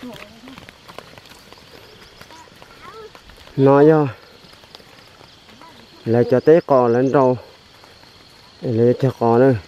nói cho lại cho té cò lên đâu lấy cho cò nữa.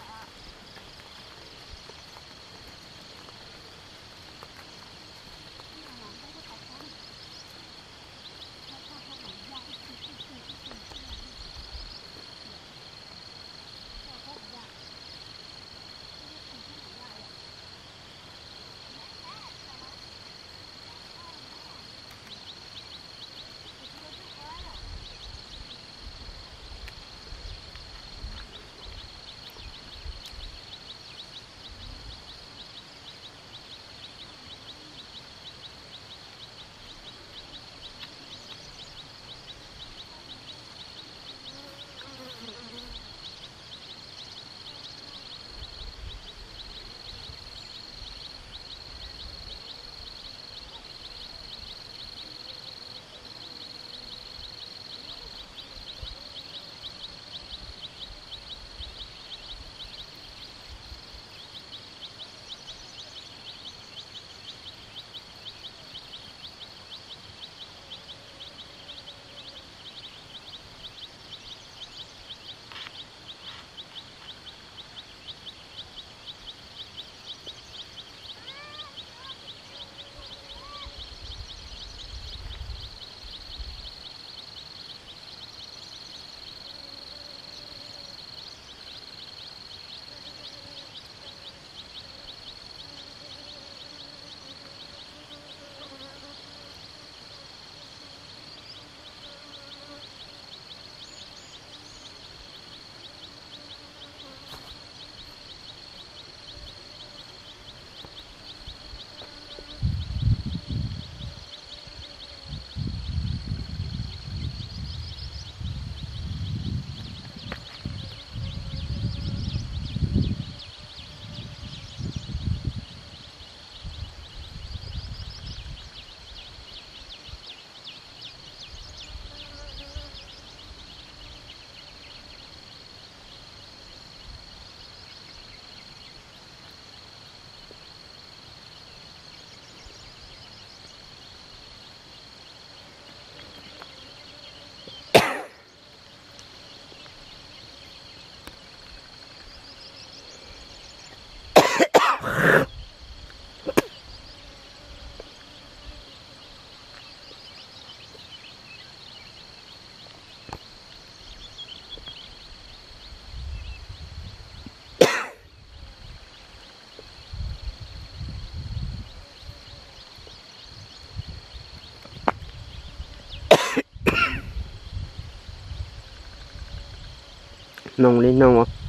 Nông đi nông à.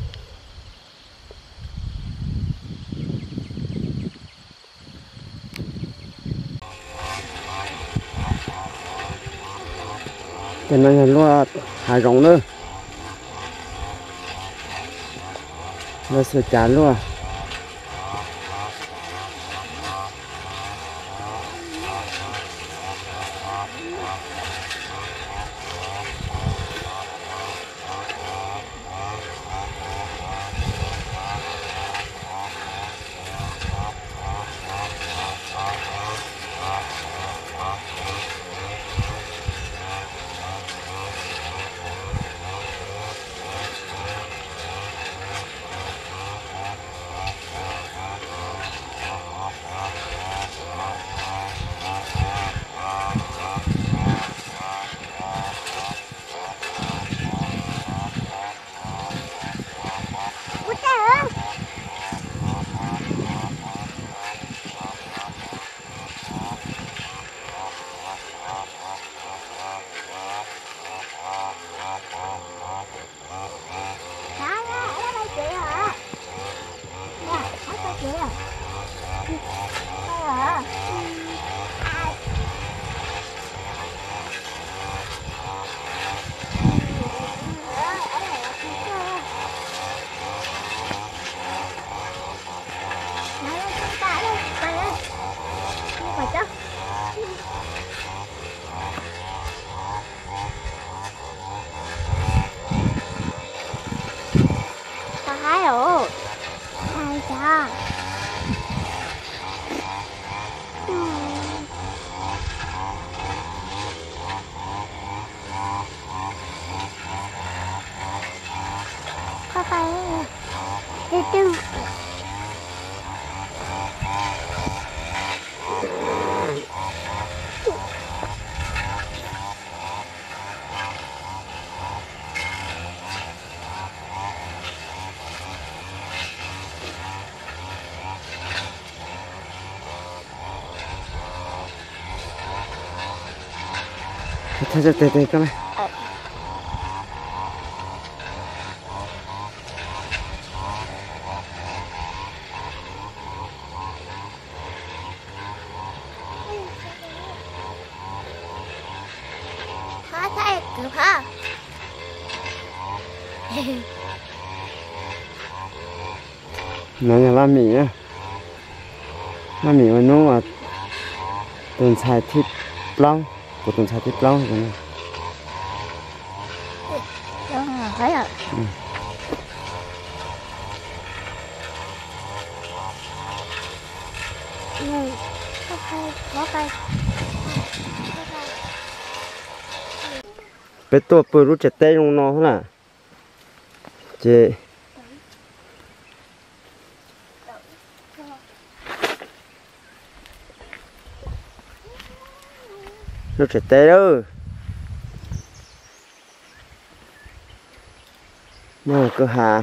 Cho nên là lo hải rộng nữa nó sẽ chán luôn. Thế thế cái này. Hả thế cực hả? Nó là ba mì á. Ba mì mà nó mà tuần xài thịt long, của tuần xài thịt long rồi. Đó thấy à? Có cây. Bé tôi bự rút chặt tay trong nó là chị rút chặt tay đó nó cơ hà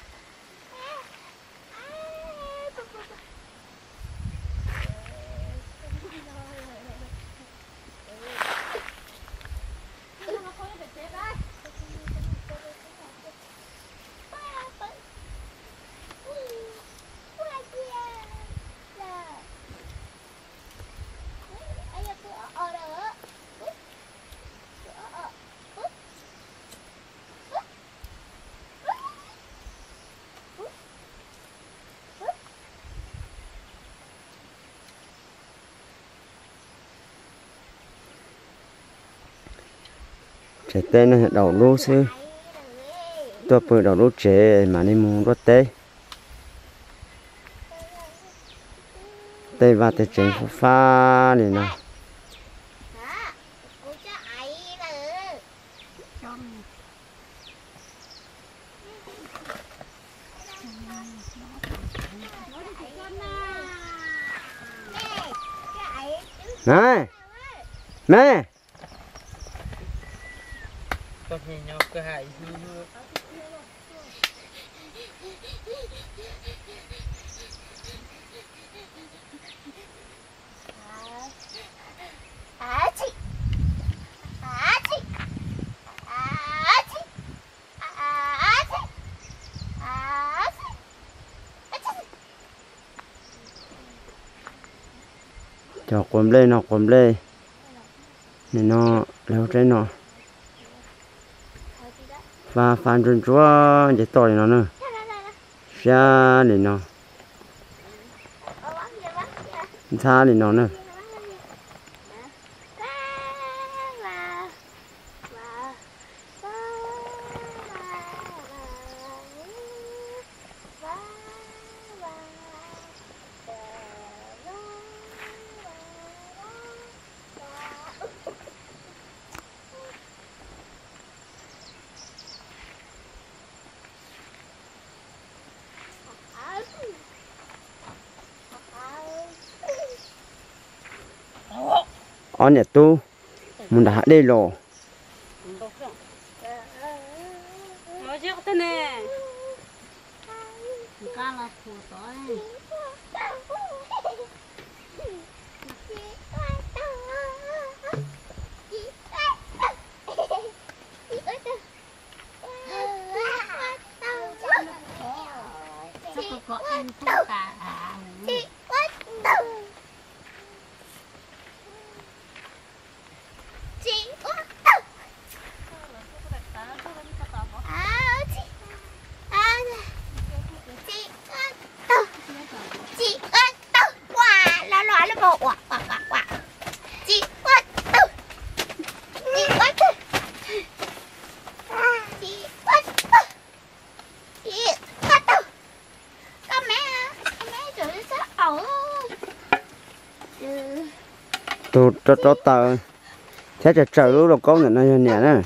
chặt tay nó đầu lúa xưa tôi bự đầu lúa trẻ mà nên muốn rút tay tay vào tay chén pha này nè này mẹ Con nhìn nhau cơ hại cho quầm lên nó quầm lên này nó leo trên nó và phản trơn chúa để tỏi nó nữa xa để nó xa để nó nữa ở nhà tu muốn đã đây lò Nói chứ thế nè Cá là phù tối Chắc có ăn thuốc cả tôi cho tờ thếจะtrời lúc là con nó nhẹ nè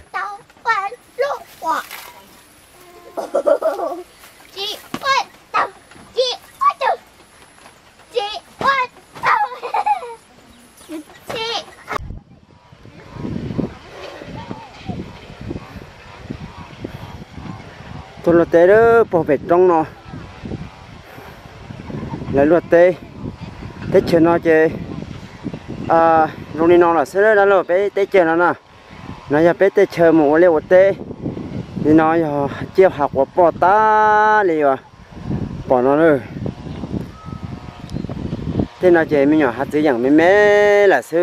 tôi là té đó bỏ về trong nó lấy luật tê tết chơi nó chơi lúc này nó là sẽ đó là bé tết chơi nó nè nó giờ bé tê chờ một liều tê thì nó giờ chiêu học của bỏ ta liều bỏ nó rồi thế nó chơi mình nhỏ hạt dưới dạng mê là sư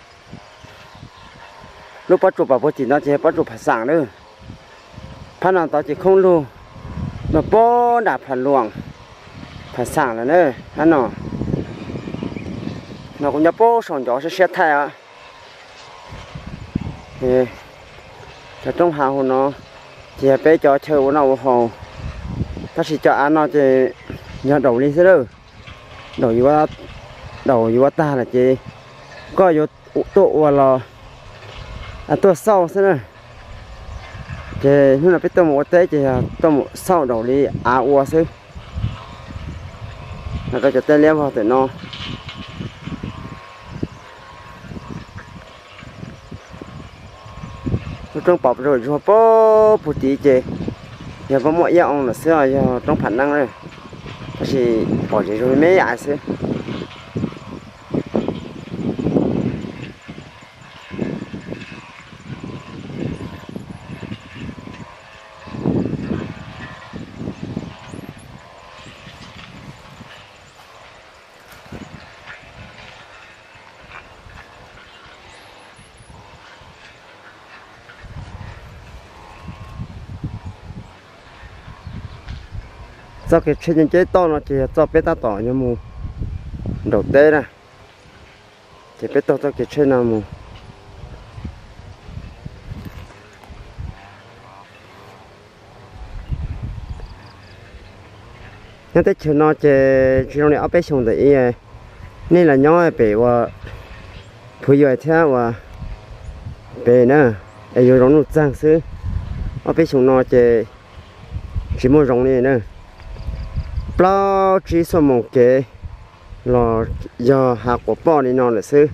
lúc bắt chụp bảo bố chỉ nó chơi bắt chụp phải sảng nữa phát nào tao chỉ không luôn mà bố đạp phải luồng phải sảng là nữa anh nó cũng nhớ bố sòng gió sẽ xét thay á thì trong hàng của nó chỉ bé cho chơi của nó hồ ta chỉ cho ăn nó chỉ nhớ đầu đi thế đâu đầu vô ta là chỉ có vô tụ là tụ sau thế này thì như là biết tụ một té thì tụ một sau đầu đi ua xứ là cái cho tên leo vào thì nó trong bọc rồi cho bố bút tí chứ giờ có mọi dạng là xưa giờ trong phản năng này thì bỏ chỉ rồi mấy ai xưa sau cái chuyện chế to nó chỉ cho bé ta tỏ như mù đầu tê này chỉ bé to cho cái chuyện nào mù nhưng tới chuyện nó chỉ trong này ở bé xong thì nên là nhỏ bé và phụ giờ theo và bé nữa ai vô rong nút giang xứ ở bé xong nó chỉ muốn rong này nữa bao chỉ số một cái là do hạt của bao đi nó là sư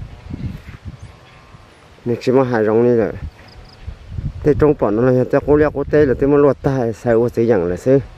mình chỉ muốn hài rong này rồi thế trong bọn nó là cho cô leo cô tê là tôi muốn lột tay sai ô sử dụng là sư